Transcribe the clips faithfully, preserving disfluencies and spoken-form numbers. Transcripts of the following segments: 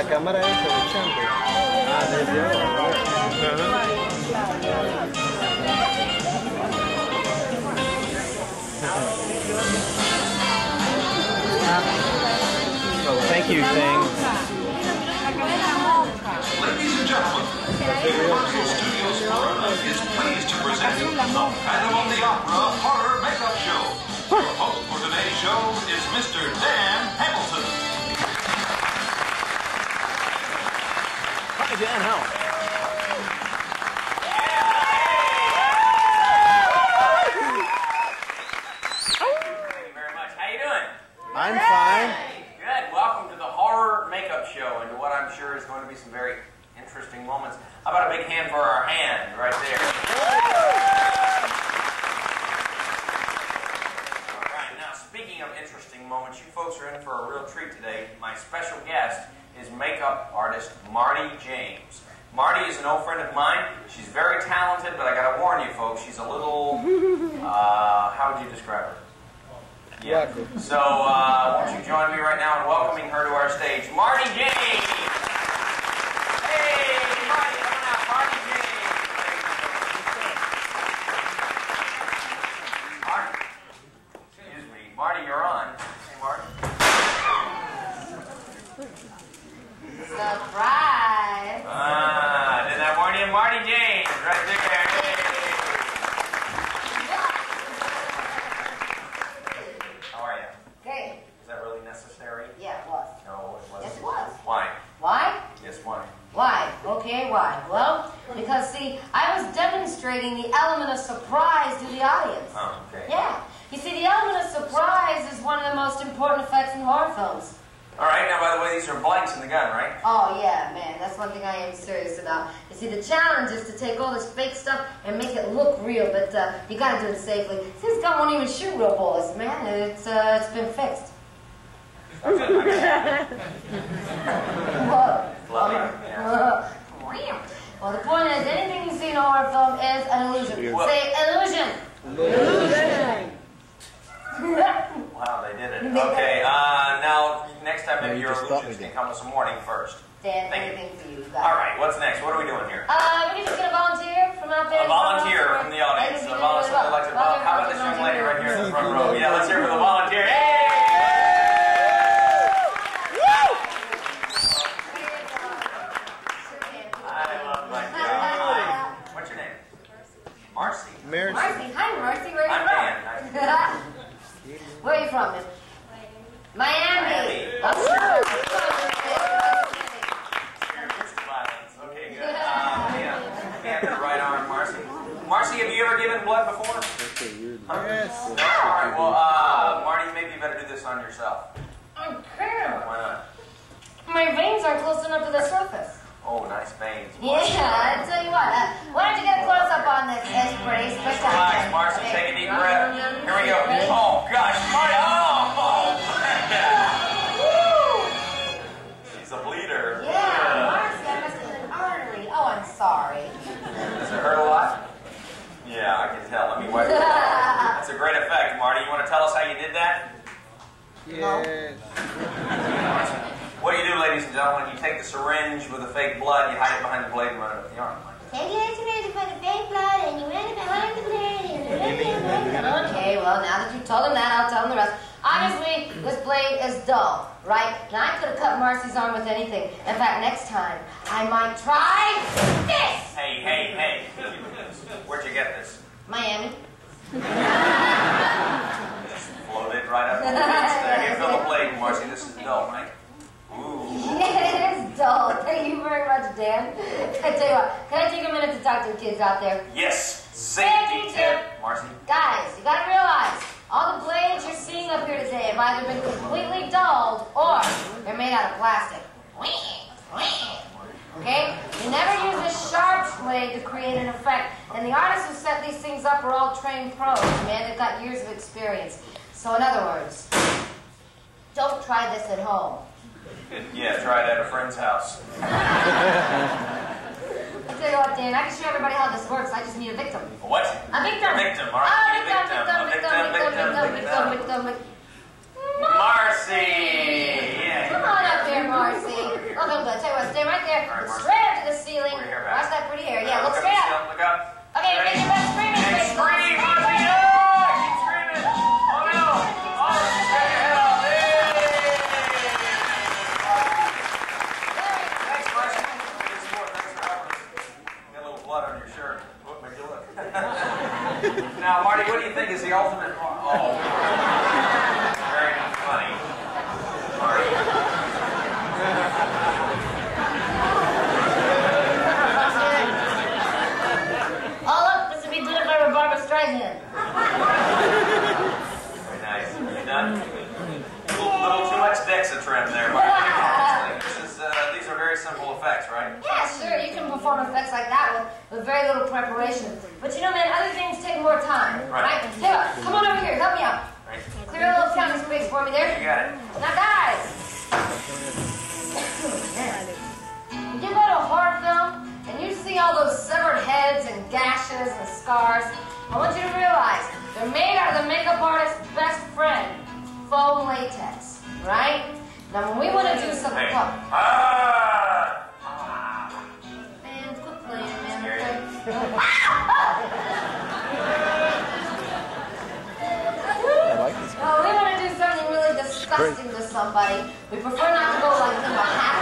la cámara esa de chambre. Ah, desde ahora. Oh, thank you, thing. Ladies and gentlemen, Universal Studios Florida is pleased to present the Phantom of the Opera Horror Makeup Show. Your host for today's show is Mister Dan Hamilton. Hi, Dan. How? Thank you very much. How you doing? I'm fine. Good. Welcome to the Horror Makeup Show and to what I'm sure is going to be some very interesting moments. How about a big hand for our hand right there? All right. Now, speaking of interesting moments, you folks are in for a real treat today. My special guest is makeup artist Marty James. Marty is an old friend of mine. She's very talented, but I got to warn you folks, she's a little, uh, how would you describe her? Yeah. So, uh, won't you join me right now in welcoming her to our stage, Marty James. Hey, Marty, come on out, Marty James. Marty, excuse me, Marty, you're on. Hey, Marty. Surprise! Ah, didn't I warn you, Marty James, right there. Hey. How are you? Okay. Is that really necessary? Yeah, it was. No, it wasn't. Yes, it was. Why? Why? Yes, why? Why? Okay, why? Well, because, see, I was demonstrating the element of surprise to the audience. Oh, okay. Yeah. You see, the element of surprise is one of the most important effects in horror films. All right, now, by the way, these are blanks in the gun, right? Oh, yeah, man. That's one thing I am serious about. You see, the challenge is to take all this fake stuff and make it look real, but uh, you gotta do it safely. See, this gun won't even shoot real bullets, man. It's, uh, it's been fixed. I'm good, I'm good. Whoa. Love it. Yeah. Well, the point is, anything you see in a horror film is an illusion. Well, Say illusion. Illusion. Wow, they did it. Okay, uh, now, next time maybe you your just stopped illusions me can come with some warning first. Dan, Thank you. anything for you. You got All it. right, what's next? What are we doing here? Uh, we can just get a volunteer from out there. A volunteer from the audience. A volunteer. Like to, well, how about this young lady right here in the front row? Yeah, let's hear for the volunteer. Hey! I love my job. Hi. What's your name? Marcy. Marcy. Marcy. Hi, Marcy. Where are you I'm from? Dan. Nice. Where are you from, Miss? Miami. Miami. I'm sure. Okay, good. Uh, yeah. Hand to the right arm, Marcy. Marcy, have you ever given blood before? Huh? Yes. No? All right, well, uh, Marty, maybe you better do this on yourself. I can't. Why not? My veins aren't close enough to the surface. Oh, nice veins. Yeah, I tell you what. Uh, why don't you get a close up on this? It's pretty spectacular. Relax, Marcy. Take a deep breath. Here we go. Oh, gosh. Marty. Oh, oh. Woo! She's a bleeder. Yeah, Marcy, I must have hit an artery. Oh, I'm sorry. Does it hurt a lot? Yeah, I can tell. Let me wipe it down. That's a great effect, Marty. You want to tell us how you did that? Yes. What do you do, ladies and gentlemen? You take the syringe with the fake blood, you hide it behind the blade and run it up the arm. Take the syringe for the fake blood and you run it behind the blade. Okay, well, now that you've told him that, I'll tell him the rest. Obviously, this blade is dull, right? Now, I could have cut Marcy's arm with anything. In fact, next time, I might try this! Hey, hey, hey. Where'd you get this? Miami. Floated right up the blades there. Here, fill the blade, Marcy. This is dull, right? Ooh. Yeah, it is dull. Thank you very much, Dan. I tell you what, can I take a minute to talk to the kids out there? Yes. Safety tip, Marcy. Guys, you gotta realize, all the blades you're seeing up here today have either been completely dulled or they're made out of plastic. Okay? You never use a sharp blade to create an effect. And the artists who set these things up are all trained pros, man. They've got years of experience. So in other words, don't try this at home. Yeah, try it at a friend's house. I'll tell you what, Dan, I can show everybody how this works. I just need a victim. What? A victim. A victim, all Oh, right. victim, victim, A victim, victim, victim, victim, victim. Marcy! Yeah. Come on up here, Marcy. Look how good stand right there. All right, Look Marcy. straight up to the ceiling. Over here, back. Watch that pretty hair. All Yeah, right, look up straight the up. ceiling, Look up. Okay, Ready? make your best screaming And face. scream, Look Marcy. straight Yeah, up. keep screaming. Oh, no. Oh, just take your head off. Hey. Thanks, Marcy. Good sport. Thanks for helping us. Got a little blood on your shirt. What made you look? Now, Marty, what do you think is the ultimate? Oh, very funny, Marty. Oh, look, this would be good if I were Barbara Streisand. Very nice. You done? A little, little too much Dexatrim there, Marty. This is, uh, these are very simple effects, right? Yeah, sure, you can perform effects like that with, with very little preparation. But you know, man, other things take more time, Right. right? Here, come on over here, help me out. Right. Clear a little counting space for me there. You got it. Now, guys, you go to a horror film and you see all those severed heads and gashes and scars. I want you to realize they're made out of the makeup artist's best friend, foam latex, right? Now, when we want to do something, Hey. what? Ah! Man, quit playing, man. Scary. Okay? I like this. No, we want to do something really disgusting to somebody. We prefer not to go like in the hat.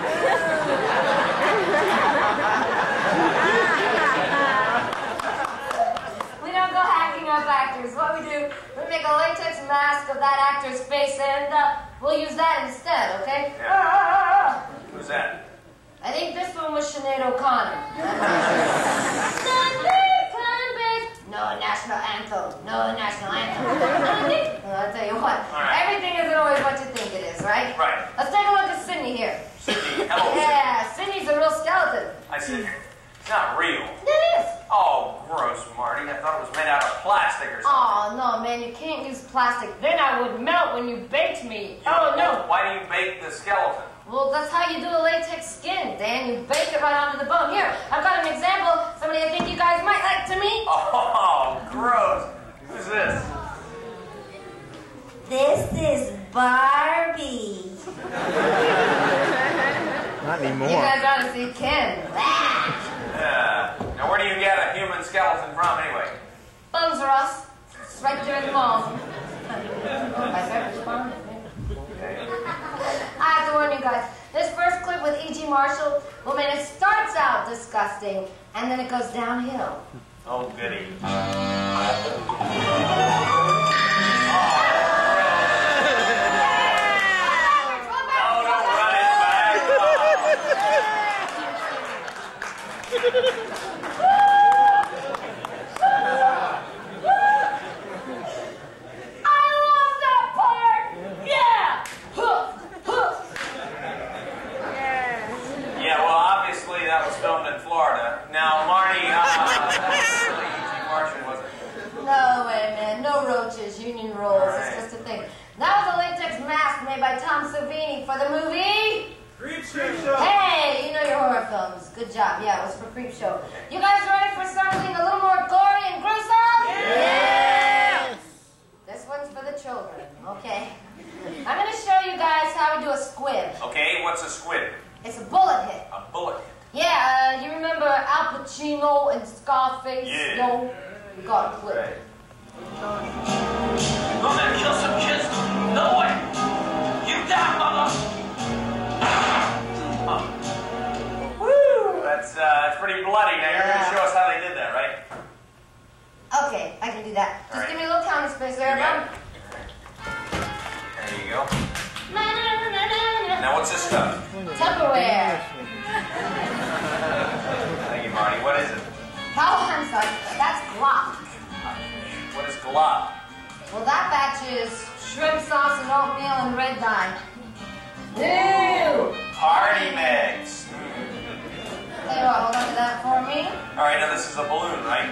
We don't go hacking up actors. What we do, we make a latex mask of that actor's face, and uh, we'll use that instead, okay? Yeah. Ah, ah, ah, ah. Who's that? I think this one was Sinead O'Connor. Sunday Columbus. No national anthem. No national anthem. Well, I'll tell you what. All right. Everything isn't always what you think it is, right? Right. Let's take a look at Sydney here. Sydney. Hello, Yeah, Sydney's a real skeleton. Sydney. I said, it's not real. It is. Oh, gross, Marty. I thought it was made out of plastic or something. Oh, no, man, you can't use plastic. Then I would melt when you baked me. Oh, no. Why do you bake the skeleton? Well, that's how you do a latex skin, Dan. You bake it right onto the bone. Here, I've got an example. Somebody I think you guys might like to meet. Oh, gross. Who's this? This is Barbie. Not You anymore. guys ought to see Ken. Yeah. Now, where do you get a human skeleton from, anyway? Bones are us. It's right there in the mall. I better respond. I have to warn you guys. This first clip with E G Marshall, well, man, it starts out disgusting, and then it goes downhill. Oh, goody. Yeah, well, obviously that was filmed in Florida. Now, Marty, uh, that's really E G Marshall, wasn't it? No way, man. No roaches, union rolls. Right. It's just a thing. That was a latex mask made by Tom Savini for the movie. Creep Show. Hey, you know your horror films. Good job. Yeah, it was for Creep Show. You guys ready for something a little more gory and gruesome? Yes! This one's for the children, okay? I'm going to show you guys how we do a squib. Okay, what's a squid? It's a bullet hit. A bullet. Yeah, uh, you remember Al Pacino and Scarface? Yeah. No? You got a clip. Right. You gonna kill some kids? No way! You die, mother! Woo! That's, uh, that's pretty bloody. Now, you're going to show us how they did that, right? Okay, I can do that. Just All right. give me a little counting space there, You got bud. it. There you go. Now, what's this stuff? Tupperware. Thank you, Marty. What is it? Oh, I'm sorry. That's glop. What is glop? Well, that batch is shrimp sauce and oatmeal and red dye. Ew! Party mix. Tell you what, hold on to that for me. All right, now this is a balloon, right?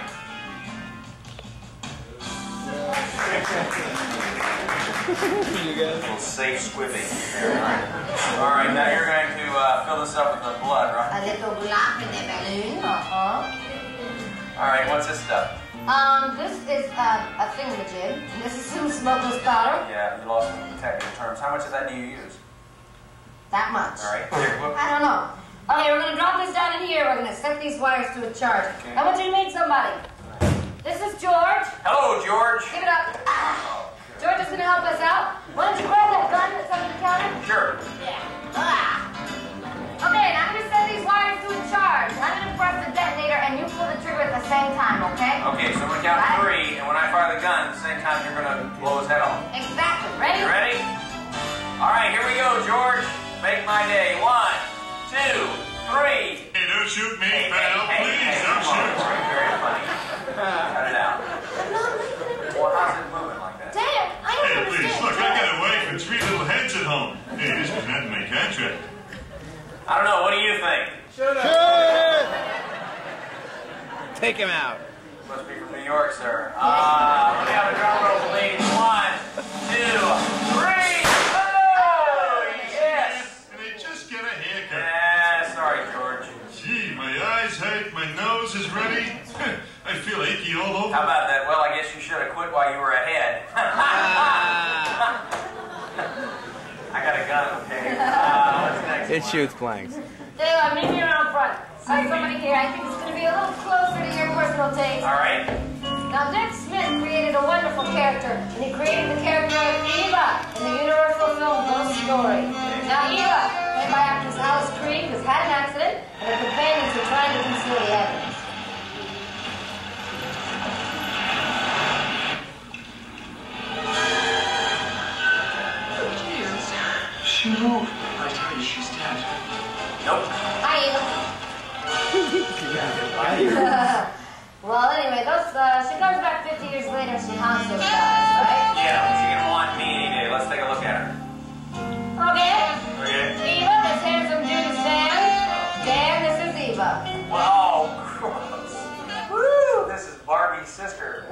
You guys. A little safe squibbing there, all right? All right, now you're going to uh, fill this up with the blood, right? A little glop in the balloon. Uh-huh. All right, what's this stuff? Um, this is uh, a thingamajig. And this is some smokeless powder. Yeah, you lost some of the technical terms. How much of that do you use? That much. All right, here, whoop. I don't know. Okay, we're gonna drop this down in here. We're gonna set these wires to a charge. Okay. I want you to meet somebody. This is George. Hello, George. Give it up. Ah. George is gonna help us out. Why don't you grab that gun that's under the counter? Sure. Yeah. Ah. Okay, now I'm gonna set these wires to a charge. I'm gonna press the detonator and you pull the trigger at the same time, okay? Okay, so I'm gonna count Right. three, and when I fire the gun, at the same time you're gonna blow his head off. Exactly. Ready? You ready? All right, here we go, George. Make my day. One, two, three. Hey, don't shoot me, Hey, pal. hey, Please, hey, don't come on, shoot. Very, very funny. Cut it out. I'm not looking at Well, how's it moving like that? Damn, I don't Hey, understand. please, look, I got a wife and three little heads at home. Hey, this was not in my contract. I don't know. What do you think? Shut up. Take him out. Must be from New York, sir. Uh, let me have a drum roll, please. One, two, three. Oh, yes. And I just get a haircut. Yeah, sorry, George. Gee, my eyes hurt, my nose is runny. I feel achy all over. How about that? Well, I guess you should have quit while you were ahead. I got a gun, okay? Uh, what's next? It one? shoots blanks. Taylor, meet me around front. All right, somebody here. I think it's going to be a little closer to your personal taste. All right. Now, Dick Smith created a wonderful character, and he created the character of Eva in the Universal film Ghost Story. Now, Eva, played by actress Alice Creed, has had an accident, and her companions are trying to conceal the evidence. She moved. I tell you, she's dead. Nope. Hi, Eva. Well, anyway, those, uh, she comes back fifty years later and she haunts those guys, right? Yeah, what's she gonna want me any day? Let's take a look at her. Okay. Okay. Eva, this handsome dude is Dan. Dan, this is Eva. Wow, gross. Woo! This is Barbie's sister.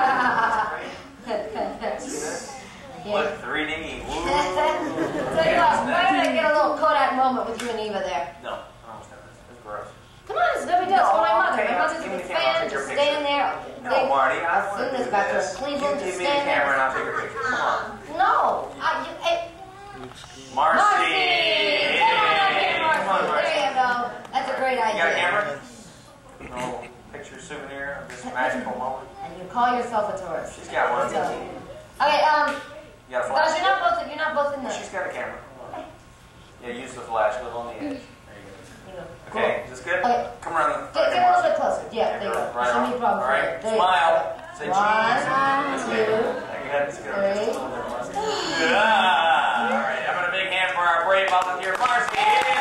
Look, three D. Woo. Tell you what, why did I get a little Kodak moment with you and Eva there? No, I almost have this. It's gross. Come on, it's no big deal. It's for my mother. Okay, My mother's a give me big the camera, I'll fan. take your Just picture. stand there. No, Marty, I I've want seen to this do back there this. in Cleveland. You Just give me the stand camera and there. I'll take a picture. Come on. No. I, you, I, Marcy! Marcy! Come on up here, Come on, Marcy. Marcy. There you go. That's a great You idea. got a camera? No picture souvenir of this magical moment? And you call yourself a tourist. She's got one. So, okay, um, You got a guys, flash? you're not both, you're not both in the... She's got a camera. Yeah, use the flash, a little on the edge. There you You know, go. Okay, is this good? Okay. Come around the Get, get a little bit closer. Yeah, there you go. Right There's on. any problems. All right, There you smile. go. Say One, cheese. two, Okay, that's good. three. Just a little bit, Marcy. Yeah. All right, how about a big hand for our brave volunteer, Marcy?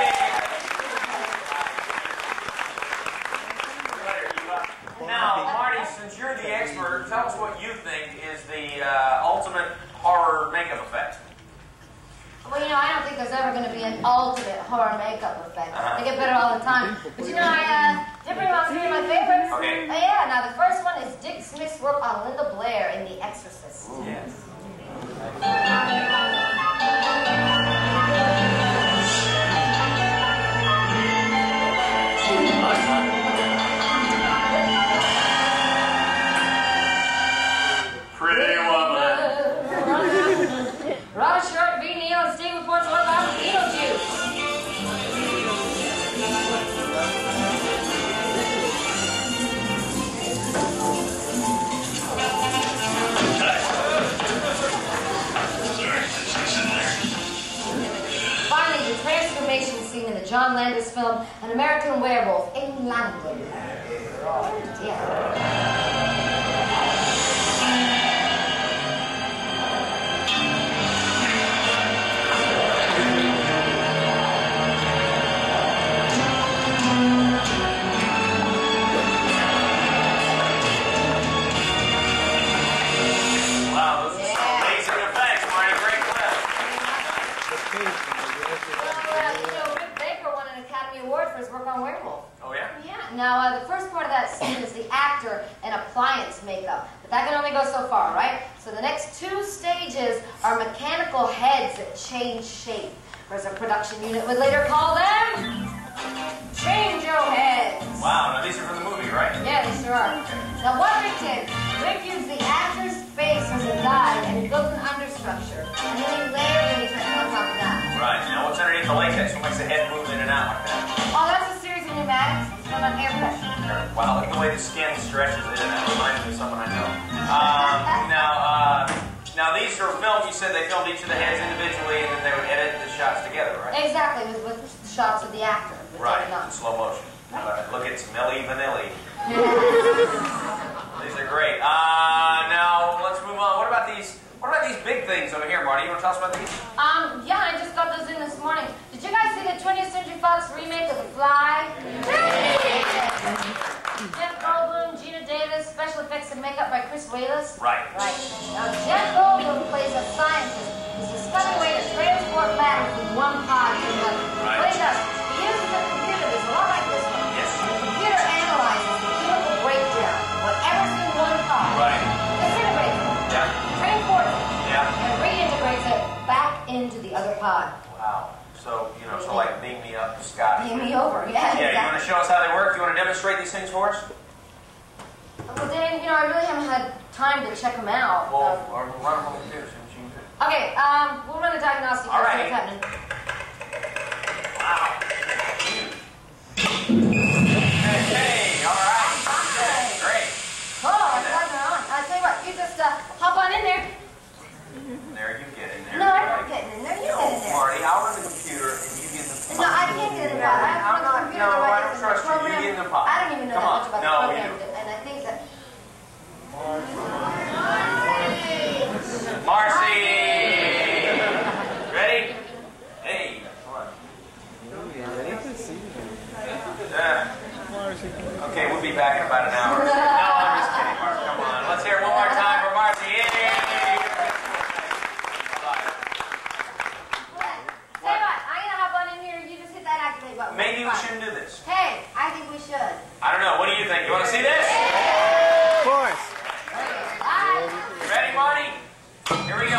Now, Marty, since you're the expert, tell us what you think is the uh, ultimate horror makeup effect. Well, you know, I don't think there's ever going to be an ultimate horror makeup effect. Uh-huh. They get better all the time. But you know, I uh, did bring out three of my favorites. Okay. Uh, yeah, now the first one is Dick Smith's work on Linda Blair in The Exorcist. Ooh. Yes. Pretty woman. Rod Short, V. Neal, and Steve reports what about Beetlejuice. Finally, the transformation scene in the John Landis film An American Werewolf in London. Oh, dear. Wow, those are some Yeah. amazing effects, Marty. Great clip. Well, you know, Rick Baker won an Academy Award for his work on Werewolf. Oh, yeah? Yeah. Now, uh, the first part of that scene is the actor and appliance makeup. But that can only go so far, right? So the next two stages are mechanical heads that change shape. Or as a production unit would later call them, change-o heads. Wow, now these are from the movie, right? Yeah, they sure are. Now, what Rick did, Rick used the actor's face as a guide and he built an understructure. And then he layered the effect on top of that. Right. Now what's underneath the latex? What makes the head move in and out like that? Oh, that's a series of pneumatics. It's from an air pressure. Wow, look at the way the skin stretches in and out. Reminds me of someone I know. Um, now, uh, now these are filmed. You said they filmed each of the heads individually, and then they would edit the shots together, right? Exactly, with, with shots of the actor. Right, in slow motion. Uh, look at Millie Vanilli. These are great. Uh, now let's move on. What about these? What about these big things over here, Marty? You want to tell us about these? Um, yeah, I just got those in this morning. Did you guys see the twentieth Century Fox remake of The Fly? Jeff Goldblum, Gina Davis, special effects and makeup by Chris Wallace. Right. Right. Now, Jeff Goldblum plays a scientist who's discovering a way to transport matter from one pod to another. Right. What he does, he uses a computer that's a lot like this one. Yes. And the computer analyzes the chemical breakdown. Whatever's in one pod, Right. disintegrates it, Yeah. transports it, Yeah. and reintegrates it back into the other pod. Wow. So, you know, so like beam me up, Scott. Beam me over, yeah. Yeah, you want to show us how they work? You want to demonstrate these things for us? Well, Dan, you know, I really haven't had time to check them out. Well, Um, or run them on the computer, see what you can do. okay, um, we'll run a diagnostic. All and see right. what's happening. Wow. Hey, hey, all right. Yeah, great. Oh, I'm glad they're on. I'll tell you what, you just uh, hop on in there. There, you get in there. No, I'm not getting in there. You get in there. Marty, I'll run the computer and you get in the No, I can't get in the pod. I have to run the I'm not- computer. no, the way I don't it's trust you. You programmed. get in the pod. I don't even know Come that on. much about No, the you program. do. And I think that... Marcy! Ready? Hey, come on. Uh, okay, we'll be back in about an hour. No, I'm just kidding, Marcy. Come on. Let's hear it one more time for Marcy. Yay! Tell you what, I'm going to hop on in here. You just hit that activate button. Maybe we shouldn't do this. Hey, I think we should. I don't know. What do you think? You want to see this? Of course. Bye. Ready, Marty? Here we go.